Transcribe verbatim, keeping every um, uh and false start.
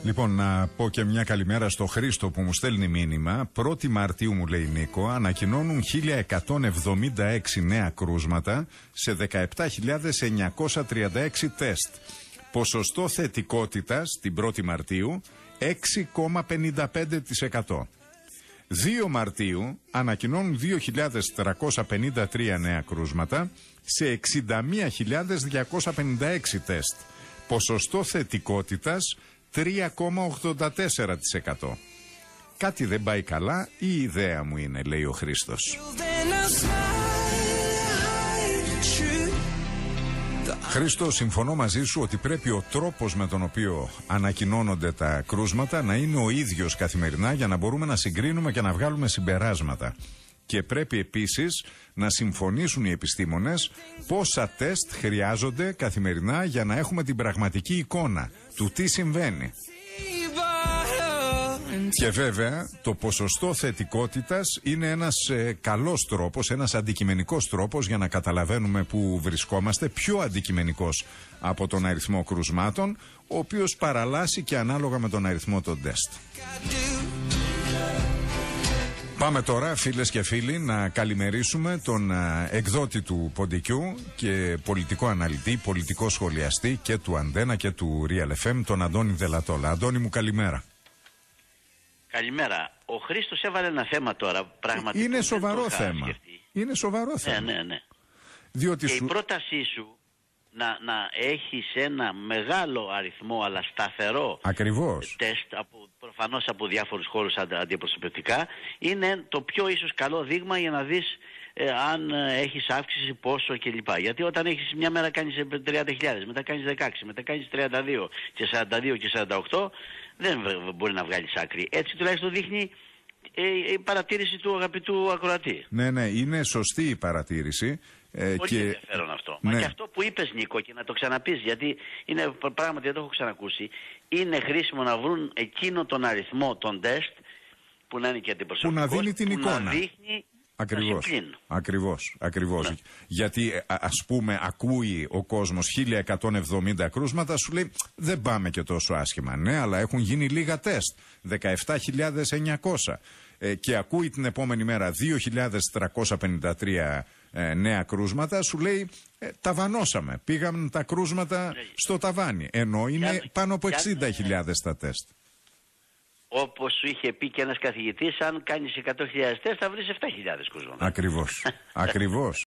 Λοιπόν, να πω και μια καλημέρα στο Χρήστο που μου στέλνει μήνυμα. πρώτη Μαρτίου, μου λέει Νίκο, ανακοινώνουν χίλια εκατόν εβδομήντα έξι νέα κρούσματα σε δεκαεπτά χιλιάδες εννιακόσια τριάντα έξι τεστ. Ποσοστό θετικότητας την πρώτη Μαρτίου έξι κόμμα πενήντα πέντε τοις εκατό. δύο Μαρτίου ανακοινώνουν δύο χιλιάδες τριακόσια πενήντα τρία νέα κρούσματα σε εξήντα μία χιλιάδες διακόσια πενήντα έξι τεστ. Ποσοστό θετικότητας τρία κόμμα ογδόντα τέσσερα τοις εκατό. Κάτι δεν πάει καλά ή η ιδέα μου είναι, λέει ο Χρήστος. Χρήστο, συμφωνώ μαζί σου ότι πρέπει ο τρόπος με τον οποίο ανακοινώνονται τα κρούσματα να είναι ο ίδιος καθημερινά για να μπορούμε να συγκρίνουμε και να βγάλουμε συμπεράσματα. Και πρέπει επίσης να συμφωνήσουν οι επιστήμονες πόσα τεστ χρειάζονται καθημερινά για να έχουμε την πραγματική εικόνα του τι συμβαίνει. Και βέβαια το ποσοστό θετικότητας είναι ένας ε, καλός τρόπος, ένας αντικειμενικός τρόπος για να καταλαβαίνουμε που βρισκόμαστε, πιο αντικειμενικός από τον αριθμό κρουσμάτων, ο οποίος παραλλάσσει και ανάλογα με τον αριθμό των τεστ. Πάμε τώρα, φίλες και φίλοι, να καλημερίσουμε τον α, εκδότη του Ποντικού και πολιτικό αναλυτή, πολιτικό σχολιαστή και του Αντένα και του Real εφ εμ, τον Αντώνη Δελατόλα. Αντώνη μου, καλημέρα. Καλημέρα. Ο Χρήστος έβαλε ένα θέμα τώρα, πραγματικά. Είναι σοβαρό θέμα. Σκεφτεί. Είναι σοβαρό θέμα. Ναι, ναι, ναι. Διότι και σου... η πρότασή σου να, να έχεις ένα μεγάλο αριθμό αλλά σταθερό Ακριβώς. τεστ από, προφανώς από διάφορους χώρους αντι, αντιπροσωπευτικά είναι το πιο ίσως καλό δείγμα για να δεις ε, αν ε, έχεις αύξηση πόσο κλπ. Γιατί όταν έχεις μια μέρα κάνεις τριάντα χιλιάδες, μετά κάνεις δεκαέξι, μετά κάνεις τριάντα δύο και σαράντα δύο και σαράντα οκτώ, δεν μπορεί να βγάλεις άκρη. Έτσι τουλάχιστον δείχνει ε, η παρατήρηση του αγαπητού ακροατή. Ναι, ναι, είναι σωστή η παρατήρηση. Ε, Πολύ και... ενδιαφέρον αυτό. Ναι. Μα και αυτό που είπες, Νίκο, και να το ξαναπείς, γιατί είναι πράγματι, δεν το έχω ξανακούσει, είναι χρήσιμο να βρουν εκείνο τον αριθμό των τεστ που να είναι και αντιπροσωπικός, που να δίνει την που εικόνα. Να δείχνει Ακριβώς, ακριβώς, ακριβώς. Ναι. Γιατί ας πούμε ακούει ο κόσμος χίλια εκατόν εβδομήντα κρούσματα, σου λέει δεν πάμε και τόσο άσχημα. Ναι, αλλά έχουν γίνει λίγα τεστ, δεκαεπτά χιλιάδες εννιακόσια. Ε, και ακούει την επόμενη μέρα δύο χιλιάδες τριακόσια πενήντα τρία ε, νέα κρούσματα, σου λέει ε, ταβανώσαμε, πήγαν τα κρούσματα ναι. στο ταβάνι, ενώ είναι αν, πάνω από εξήντα χιλιάδες τα τεστ. Όπως σου είχε πει και ένας καθηγητής, αν κάνεις εκατό χιλιάδες τεστ θα βρεις επτά χιλιάδες κρούσματα. Ακριβώς, ακριβώς.